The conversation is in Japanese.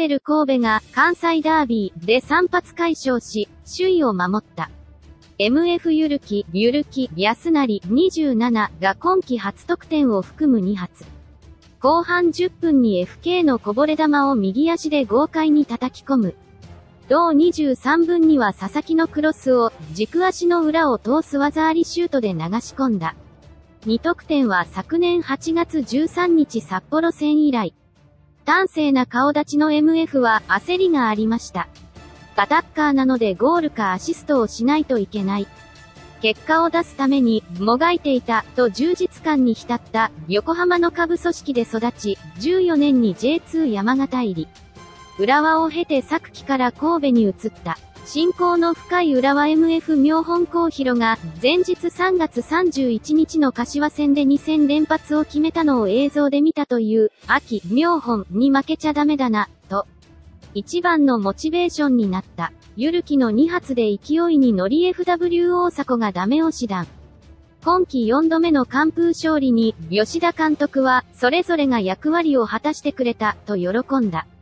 セル神戸が関西ダービーで3発快勝し、首位を守った。MF ゆるき、安成27が今季初得点を含む2発。後半10分に FK のこぼれ球を右足で豪快に叩き込む。同23分には佐々木のクロスを軸足の裏を通す技ありシュートで流し込んだ。2得点は昨年8月13日札幌戦以来。端正な顔立ちの MF は焦りがありました。アタッカーなのでゴールかアシストをしないといけない。結果を出すためにもがいていたと充実感に浸った横浜の下部組織で育ち、14年に J2 山形入り。浦和を経て昨季から神戸に移った。親交の深い浦和 MF 妙本幸弘が前日3月31日の柏戦で2戦連発を決めたのを映像で見たという、秋、妙本に負けちゃダメだな、と。一番のモチベーションになった。ゆるきの2発で勢いに乗り FW 大迫がダメ押し弾。今季4度目の完封勝利に、吉田監督は、それぞれが役割を果たしてくれた、と喜んだ。